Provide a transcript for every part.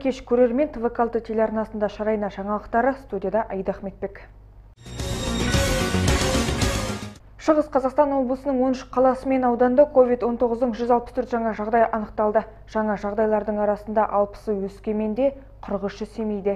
кеш көрермен ТВ-6 телеарнасында шарайна жаңалықтары, студияда Аида Ахметбек. Шығыс Қазақстан облысының 13 қаласы мен ауданда COVID-19-ның 164 жаңа жағдай анықталды. Жаңа жағдайлардың арасында 60-ы Өскеменде, 43-і Семейде.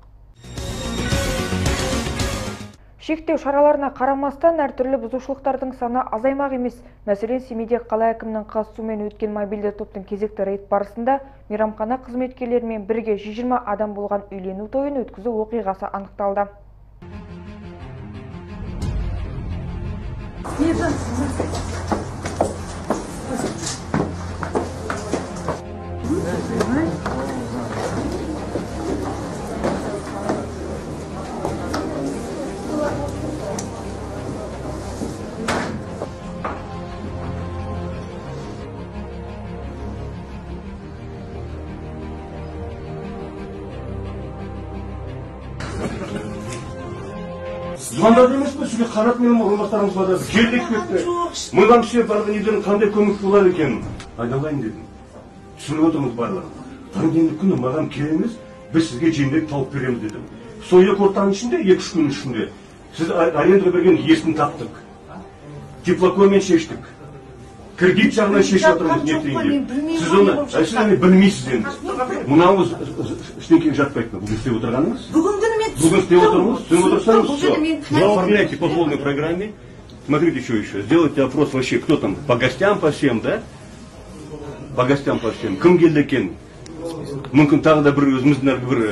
Шектеу шараларына қарамастан әртүрлі бұзушылықтардың саны азаймақ емес. Мәселен, Семейде қала әкімінің қатысуымен өткен мобильді топтың кезекті рейд барысында мейрамхана қызметкерлерімен бірге 120 адам болған үйлену тойын өткізу оқиғасы анықталды. Звондады емес пе, сізге қарап менің орынбасарымыз барды. Келдік кетті. Мыйдан түсіп барған елдердің қандай көмек болады екен? Айдалайын дедім. Түсініп отырмыз барлығы. Таңденді күні маған келеміз, біз сізге жемдек тауып береміз дедім. Сол екі ортаның ішінде, 2-3 күн ішінде сіз арендаға берген есін таптық. Теплокоймен шештік. Кредит жағынан шешіп отырмыз нетейінде. Сіз оны білмейсіз енді. Мынауыз іштен жатпайды ма? Бүгін істеп отырғаныңыз? Бүгін істеп отырмыз. Түсініп отырсаңыз, все. Оформляйте по полной программе. Смотрите, что еще. Сделайте опрос вообще, кто там, по гостям, по всем, да? По гостям, по всем. Кім келді екен? Мүмкін тағы да бір өзіміздің бір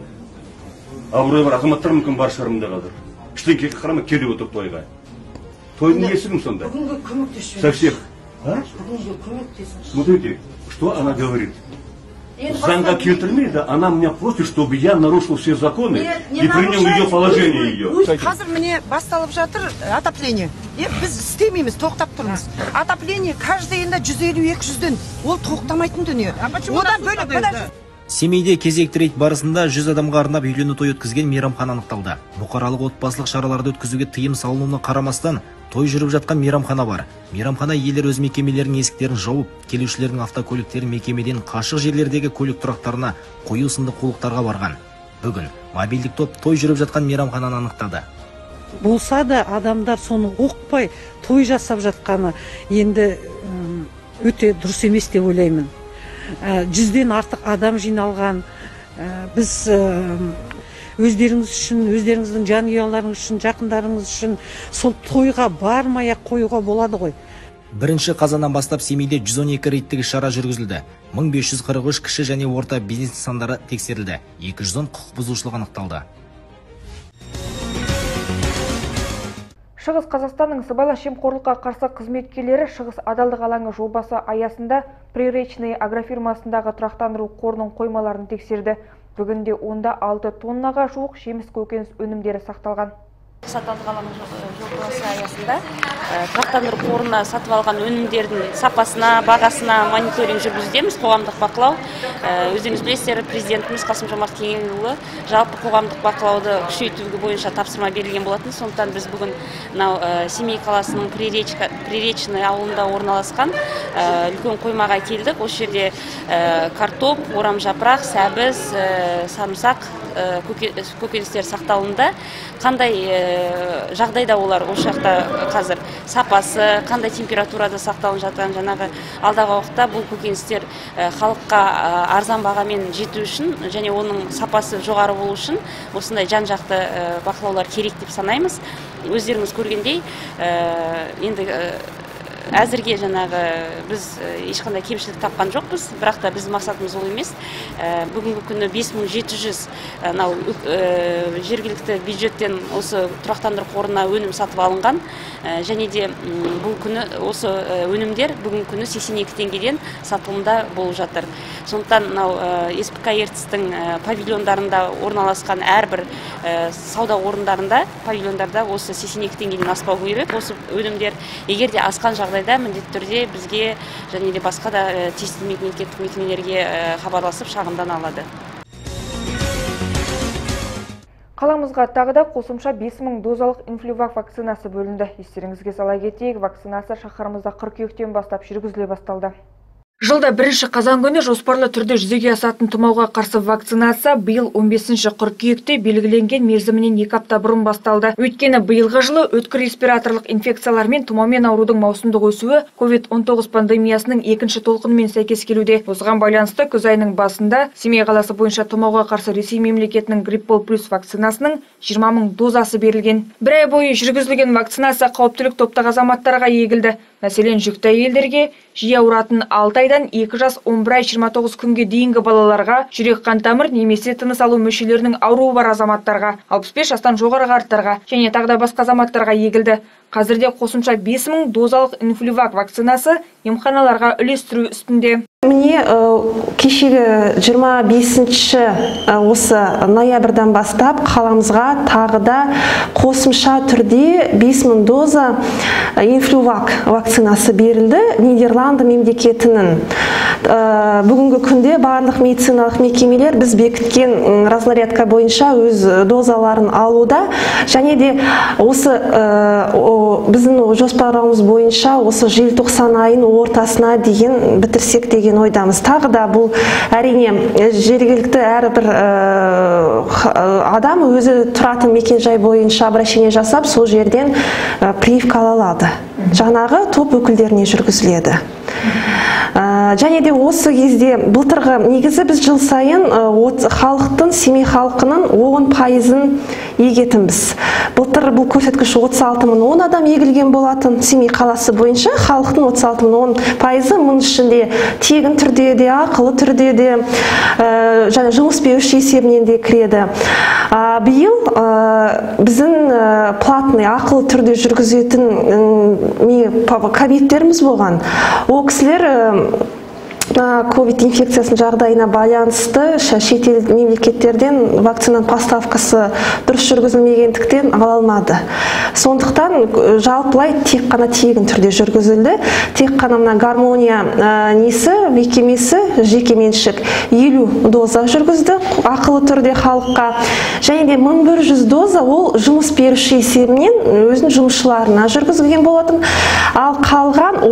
абырой бар азаматтар мүмкін бар шығарымда қазір. Іштен қарама келіп отыр тойға. Тойдың несі кім сонда? Бүгінгі көмектесу. Со всех. Бүгінгі көмектесу. Смотрите, что она говорит. Заңға келтірмейді, она меня просит, чтобы я нарушил все законы и принял ее положение ее. Қазір міне басталып жатыр отопление. Біз істемейміз, тоқтап тұрмыз. Отопление каждый енді 150-200-ден. Ол тоқтамайтын дүние. Одан бөлек Семейде кезекті рейд барысында 100 адамға арнап үйлену той өткізген мейрамхана анықталды. Бұқаралық отбасылық шараларды өткізуге тыйым салынуына қарамастан той жүріп жатқан мейрамхана бар. Мейрамхана иелері өз мекемелерінің есіктерін жауып, келушілердің автокөліктерін мекемеден қашық жерлердегі көлік тұрақтарына қою сынды қулықтарға барған. Бүгін мобильдік топ той жүріп жатқан мейрамхананы анықтады. Болса да адамдар соны оқпай той жасап жатқаны енді өте дұрыс емес деп ойлаймын. 100-ден артық адам жиналған. Біз өздеріңіз үшін, өздеріңіздің жанұяларыңыз үшін, жақындарыңыз үшін сол тойға бармай-ақ қоюға болады ғой. 1 қазаннан бастап Семейде 112 рейдтік шара жүргізілді. 1543 кіші және орта бизнес нысандары тексерілді. 210 құқық бұзушылық анықталды. Шығыс Қазақстанның сыбайлас жемқорлыққа қарсы қызметкерлері Шығыс адалдық алаңы жобасы аясында Приречный агрофирмасындағы тұрақтандыру қорының қоймаларын тексерді. Бүгінде онда 6 тоннаға жуық жеміс көкөніс өнімдері сақталған. Адалдық алаңы жобасы аясында тұрақтандыру қорына сатып алған өнімдердің сапасына, бағасына мониторинг жүргізудеміз, қоғамдық бақылау. Өздеріңіз білесіздер, президентіміз Қасым-Жомарт Кемелұлы жалпы қоғамдық бақылауды күшейту бойынша тапсырма берілген болатын. Сондықтан біз бүгін Семей қаласының Приречный ауылында орналасқан үлкен қоймаға келдік. Осы жерде картоп, орамжапырақ, сәбіз, самсақ, көкөністер сақталында. Қандай жағдайда олар осы жақта қазір сапасы, қандай температурада сақталып жатқан, жаңағы алдағы уақытта бұл көкөністер халыққа арзан бағамен жету үшін және оның сапасы жоғары болу үшін осындай жан-жақты бақылаулар керек деп санаймыз. Өздеріңіз көргендей, енді әзірге жаңағы біз ешқандай кемшілік тапқан жоқпыз, бірақ та біз мақсатымыз ол емес. Бүгінгі күні 5700 жергілікті бюджеттен осы тұрақтандыру қорына өнім сатып алынған, және де бұл күні осы өнімдер бүгінгі күні 82 теңгеден сатылымда болып жатыр. Сондықтан СПК ертістің павильондарында орналасқан әрбір сауда орындарында, павильондарда осы 82 теңгеден аспау керек. Осы өнімдер егер де асқан жағдайда міндетті түрде бізге және де басқа да тиісті мемлекеттік мекемелерге хабарласып шағымдана алады. Қаламызға тағы да қосымша 5000 дозалық инфлювак вакцинасы бөлінді. Естеріңізге сала кетейік, вакцинация шаһарымызда қыркүйектен бастап жүргізіле басталды. Жылда 1 қазан күні жоспарлы түрде жүзеге асатын тұмауға қарсы вакцинация биыл 15 қыркүйекте белгіленген мерзімінен 2 апта бұрын басталды. Өйткені биылғы жылы өткір респираторлық инфекциялар мен тұмаумен аурудың маусымдық өсуі COVID-19 пандемиясының екінші толқынымен сәйкес келуде. Осыған байланысты күз айының басында Семей қаласы бойынша тұмауға қарсы Ресей мемлекетінің Гриппол плюс вакцинасының 20 000 дозасы берілген. Бір ай бойы жүргізілген вакцинация қауіптілік топтағы азаматтарға егілді. Мәселен, жүкті әйелдерге, жиі ауыратын 6 айдан 2 жас 11 ай 29 күнге дейінгі балаларға, жүрек қан тамыр немесе тыныс алу мүшелерінің ауруы бар азаматтарға, 65 жастан жоғары қарттарға және тағы басқа азаматтарға егілді. Қазірде қосымша 5 000 дозалық инфлювак вакцинасы емханаларға үлестіру үстінде. Міне кешегі 25 осы ноябрьдан бастап қаламызға тағы да қосымша түрде 5 000 доза инфлювак вакцинасы берілді Нидерланды мемлекетінің. Бүгінгі күнде барлық медициналық мекемелер біз бекіткен разнарядка бойынша өз дозаларын алуда, және де осы біздің жоспарымыз бойынша осы желтоқсан айының ортасына дейін бітірсек деген ойдамыз. Тағы да бұл әрине жергілікті әрбір адам өзі тұратын мекенжай бойынша обращение жасап, сол жерден прививка ала алады. Жаңағы топ өкілдеріне жүргізіледі. Және де осы кезде былтырғы негізі біз жыл сайын халықтың, Семей халқының 10% егетінбіз. Былтыр бұл көрсеткіш 36 010 адам егілген болатын. Семей қаласы бойынша халықтың 36 10%, мұның ішінде тегін түрде де, ақылы түрде де, және жұмыс беруші есебінен де кіреді. Биыл біздің платный ақылы түрде жүргізетін кабинеттеріміз болған. Ол кісілер COVID инфекциясының жағдайына байланысты шетел мемлекеттерден вакцинаның поставкасы дұрыс жүргізілмегендіктен ала алмады. Сондықтан жалпылай тек қана тегін түрде жүргізілді. Тек қана мына гармония мекемесі жекеменшік 50 доза жүргізді ақылы түрде халыққа. Және де 1100 доза ол жұмыс беруші есебінен өзінің жұмысшыларына жүргізілген болатын. Ал қалған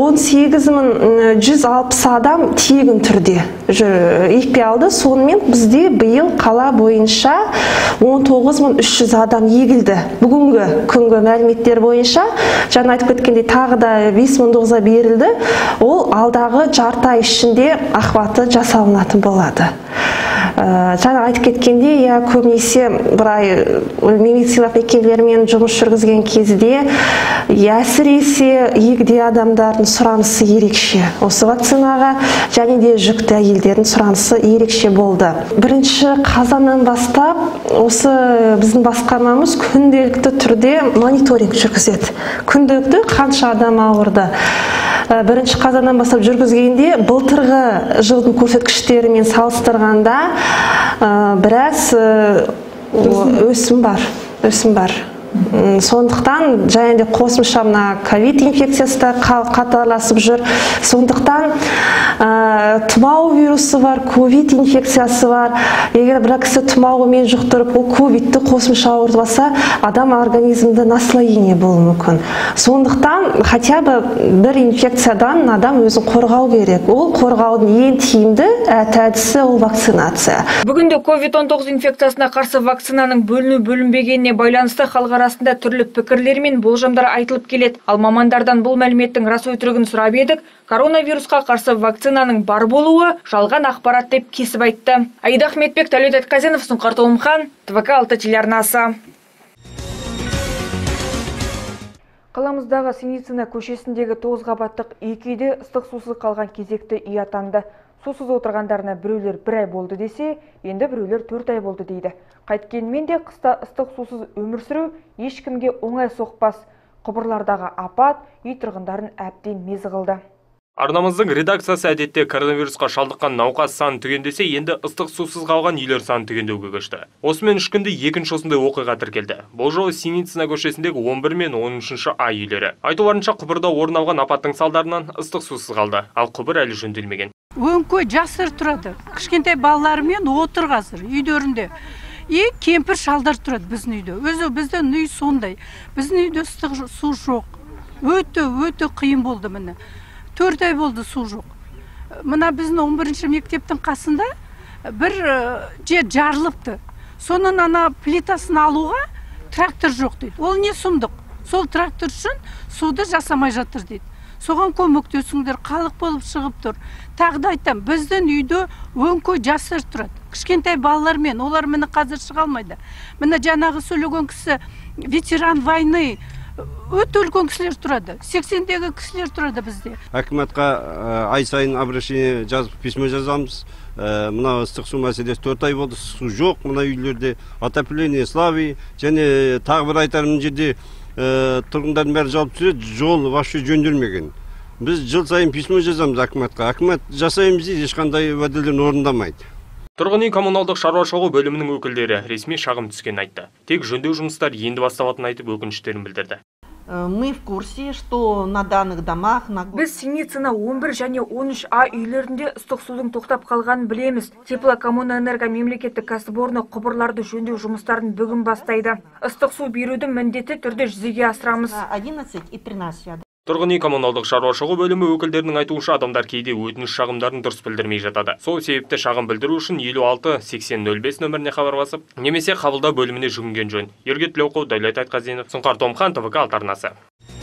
18160 адам тегін түрде екпе алды. Сонымен бізде биыл қала бойынша 19300 адам егілді. Бүгінгі күнгі мәліметтер бойынша, жаңа айтып кеткендей, тағы да 5000 доза берілді. Ол алдағы жарты ай ішінде охваты жасалынатын болады. Жаңа айтып кеткенде, көбінесе бір ай медициналық мекемелермен жұмыс жүргізген кезде әсіресе егде адамдардың сұранысы ерекше. Осы вакцинаға және де жүкті әйелдердің сұранысы ерекше болды. 1 қазаннан бастап осы біздің басқармамыз күнделікті түрде мониторинг жүргізеді. Күнделікті қанша адам ауырды. 1 қазаннан бастап жүргізгенде былтырғы жылдың көрсеткіштерімен салыстырғанда біраз өсім бар. Сондықтан және де қосымша ковид инфекциясы да қатарласып жүр. Сондықтан тұмау вирусы бар, ковид инфекциясы бар. Егер бір кісі тұмауымен жұқтырып, ол ковидті қосымша ауыртпаса, адам организмде наслоение болуы мүмкін. Сондықтан хотя бы бір инфекциядан адам өзін қорғау керек. Ол қорғаудың ең тиімді әдісі ол вакцинация. Бүгінде COVID-19 инфекциясына қарсы вакцинаның бөліну-бөлінбегеніне байланысты халық арасында түрлі пікірлер мен болжамдар айтылып келеді. Ал мамандардан бұл мәліметтің рас өтірігін сұрап едік. Коронавирусқа қарсы вакцинаның бар болуы жалған ақпарат деп кесіп айтты. Аида Ахметбек, Тәулет Айтқазенов, Сұңқар Толымхан, ТВК 6 телеарнасы. Қаламыздағы Синицина көшесіндегі 9 қабаттық екі үйде ыстық сусыз қалған кезекті үй атанды. Сусыз отырғандарына біреулер 1 ай болды десе, енді біреулер 4 ай болды дейді. Қайткенмен де қыста ыстық сусыз өмір сүру ешкімге оңай соқпас. Құбырлардағы апат үй тұрғындарын әбден мезі қылды. Арнамыздың редакциясы әдетте коронавирусқа шалдыққан науқас санын түгендесе, енді ыстық сусыз қалған үйлер санын түгендеуге көшті. Осымен 3 күнде екінші осындай оқиға тіркелді. Бұл жолы Синицина көшесіндегі 11 мен 13 ай үйлері. Айтуларынша, құбырда орын алған апаттың салдарынан ыстық сусыз қалды, ал құбыр әлі жөнделмеген. Өңкөй жастар тұрады. Кішкентай балаларымен отыр қазір үйлерінде. Кемпір шалдар тұрады біздің үйде. Өзі біздің үй сондай. Біздің үйде ыстық су жоқ. Өте қиын болды міне. 4 ай болды су жоқ. мына біздің 11-ші мектептің қасында бір жер жарылыпты. Соның ана плитасын алуға трактор жоқ дейді. Ол не сұмдық? Сол трактор үшін суды жасамай жатыр дейді. Соған көмектесіңдер, халық болып шығып тұр. Тағы да айтам, біздің үйде өңкөй жастар тұрады. Кішкентай балалармен, олар мені қазір шыға алмайды. Міне жаңағы сөйлеген кісі ветеран войны, өте үлкен кісілер тұрады. 80-дегі кісілер тұрады бізде. Акиматқа ай сайын обращение жазып, письмо жазамыз. Мына ыстық су мәселесі 4 ай болды, су жоқ мына үйлерде, отопление слабый, және тағы бір айтарым жерде тұрғындардың бәрі жауап түсіреді, жол вообще жөнделмеген. Біз жыл сайын письмо жазамыз акиматқа. Акимат жасаймыз дейді, ешқандай уәделерін орындамайды. Тұрғын үй коммуналдық шаруашылығы бөлімінің өкілдері ресми шағым түскен айтты. Тек жөндеу жұмыстар енді басталатынын айтып өкініштерін білдірді. Мы в курсе, что на данных домах... Біз Синицына 11 және 13А үйлерінде ыстық судың тоқтап қалғанын білеміз. Теплокоммунэнерго мемлекеттік кәсіпорны құбырларды жөндеу жұмыстарын бүгін бастайды. Ыстық су беруді міндетті түрде жүзеге асырамыз. 11 и 13. Тұрғын үй коммуналдық шаруашылығы бөлімі өкілдерінің айтуынша адамдар кейде өтініш шағымдарын дұрыс білдірмей жатады. Сол себепті шағым білдіру үшін 56-80-05 нөміріне хабарласып, немесе қабылдау бөліміне жүгінген жөн. Ергет Тілеуқұл, Дәулет Айтқазинов, Сұңқар Томхан, ТВК арнасы.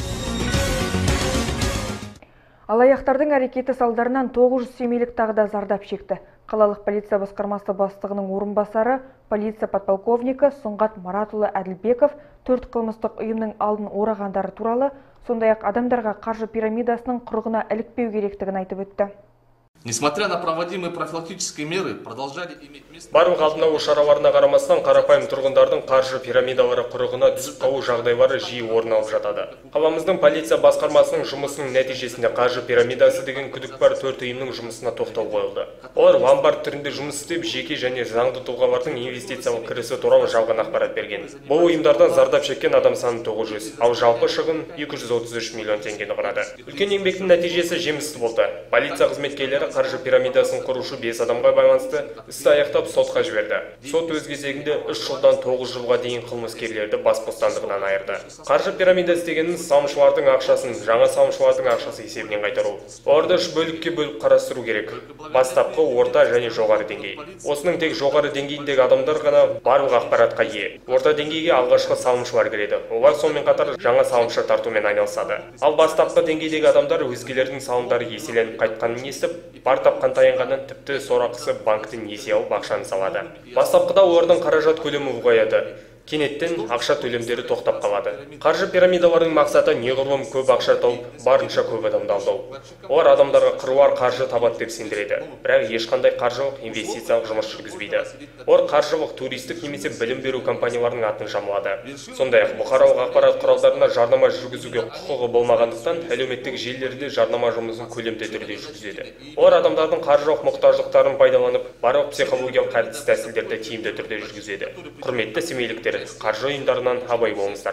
Алаяқтардың әрекеті салдарынан 900 семейлік тағы да зардап шекті. Қалалық полиция басқармасы бастығының орынбасары, полиция подполковнигі Сұңғат Маратұлы Әділбеков 4 қылмыстық ұйымның алдын орағандары туралы, сондай-ақ адамдарға қаржы пирамидасының құрығына ілікпеу керектігін айтып өтті. Несмотря на проводимые профилактические меры, продолжали иметь место... Барлық алдын алу шараларына қарамастан қарапайым тұрғындардың қаржы пирамидалары құрығына түсіп қалу жағдайлары жиі орын алып жатады. Қаламыздың полиция басқармасының жұмысының нәтижесінде қаржы пирамидасы деген күдік бар 4 ұйымның жұмысына тоқтау қойылды. Олар ломбард түрінде жұмыс істеп, жеке және заңды тұлғалардың инвестициялық кірісі туралы жалған ақпарат берген. Бұл ұйымдардан зардап шеккен адам саны 900, ал жалпы шығын 233 миллион теңгені құрады. Үлкен еңбектің нәтижесі жемісті болды. Полиция қызметкерлері қаржы пирамидасын құрушы 5 адамға байланысты істі аяқтап сотқа жіберді. Сот өз кезегінде 3 жылдан 9 жылға дейін қылмыскерлерді бас бостандығынан айырды. Қаржы пирамидасы дегеніміз салымшылардың ақшасын жаңа салымшылардың ақшасы есебінен қайтару. Оларды 3 бөлікке бөліп қарастыру керек. Бастапқы, орта және жоғары деңгей. Осының тек жоғары деңгейіндегі адамдар ғана барлық ақпаратқа ие. Орта деңгейге алғашқы салымшылар кіреді. Олар сонымен қатар жаңа салымшы тартумен айналысады. Ал бастапқы деңгейдегі адамдар өзгелердің салымдары еселеніп қайтқанын естіп, бар тапқан таянғаннан тіпті сорақысы банктен несие алып ақшаны салады. Бастапқыда олардың қаражат көлемі ұлғаяды. Кенеттен ақша төлемдері тоқтап қалады. Қаржы пирамидаларының мақсаты неғұрлым көп ақша тауып, барынша көп адамды алдау. Олар адамдарға қыруар қаржы табады деп сендіреді, бірақ ешқандай қаржылық инвестициялық жұмыс жүргізбейді. Олар қаржылық, туристік немесе білім беру компанияларының атын жамылады. Сондай-ақ бұқаралық ақпарат құралдарына жарнама жүргізуге құқығы болмағандықтан, әлеуметтік желілерде жарнама жұмысын көлемді түрде жүргізеді. Олар адамдардың қаржылық мұқтаждықтарын пайдаланып, барлық психологиялық әдіс тәсілдерді тиімді түрде жүргізеді. Құрметті семейліктер, қаржы ұйымдарынан абай болыңыздар.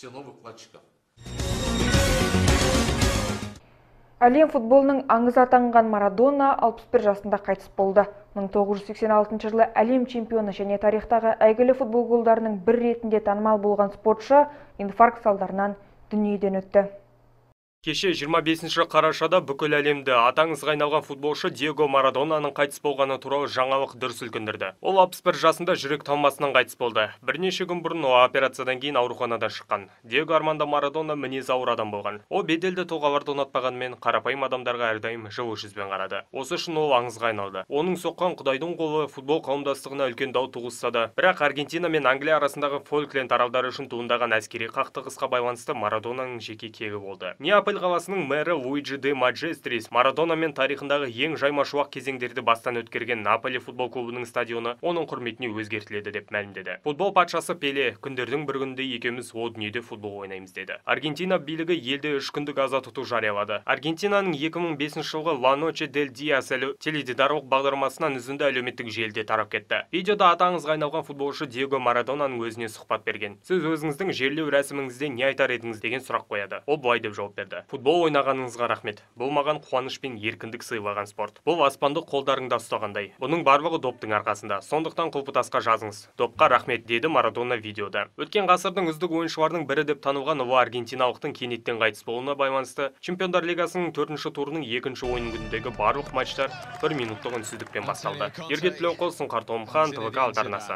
Әлем футболының аңызы атанған Марадона 61 жасында қайтыс болды. 1986 жылы әлем чемпионы және тарихтағы әйгілі футбол голдарының бір ретінде танымал болған спортшы инфаркт салдарынан дүниеден өтті. Кеше 25 қарашада бүкіл әлемді атаңызға айналған футболшы Диего Марадонаның қайтыс болғаны туралы жаңалық дүр сілкіндірді. Ол 61 жасында жүрек талмасынан қайтыс болды. Бірнеше күн бұрын ол операциядан кейін ауруханадан шыққан. Диего Армандо Марадона мінезі ауыр адам болған. Ол беделді тұлғаларды ұнатпағанмен, қарапайым адамдарға әрдайым жылы жүзбен қарады. Осы үшін ол аңызға айналды. Оның соққан құдайдың қолы футбол қауымдастығына үлкен дау туғызса да, бірақ Аргентина мен Англия арасындағы Фолкленд аралдары үшін туындаған әскери қақтығысқа байланысты Марадонаның жеке кегі болды. Неаполь қаласының мэрі Луиджи де Маджестрис Марадонамен тарихындағы ең жаймашуақ кезеңдерді бастан өткерген Наполи футбол клубының стадионы оның құрметіне өзгертіледі деп мәлімдеді. Футбол патшасы Пеле, күндердің бір күнінде екеуміз о дүниеде футбол ойнаймыз деді. Аргентина билігі елде 3 күндік аза тұту жариялады. Аргентинаның 2005 жылғы La Noche del Día теледидарлық бағдарламасынан үзінді әлеуметтік желіде тарап кетті. Видеода атаңызға айналған футболшы Диего Марадонаның өзіне сұхбат берген. Сіз өзіңіздің жерлеу рәсіміңізде не айтар едіңіз деген сұрақ қояды. Ол былай деп жауап берді. өтті. Футбол ойнағаныңызға рахмет. Бұл маған қуаныш пен еркіндік сыйлаған спорт. Бұл аспанды қолдарыңда ұстағандай. Бұның барлығы доптың арқасында. Сондықтан құлпытасқа жазыңыз. Допқа рахмет, деді Марадона видеода. Өткен ғасырдың үздік ойыншыларының бірі деп танылған ұлы аргентиналықтың кенеттен қайтыс болуына байланысты Чемпиондар лигасының 4-ші турының 2-ші ойын күніндегі барлық матчтар 1 минуттық үнсіздікпен басталды. Ергет Тілеуқұл, Сұңқар Томхан, ТВК Алдарнасы.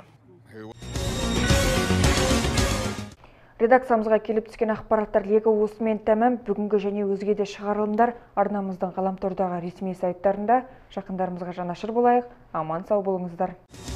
Редакциямызға келіп түскен ақпараттар легі осымен тәмам. Бүгінгі және өзге де шығарылымдар арнамыздың ғаламтордағы ресми сайттарында. Жақындарымызға жанашыр болайық. Аман сау болыңыздар.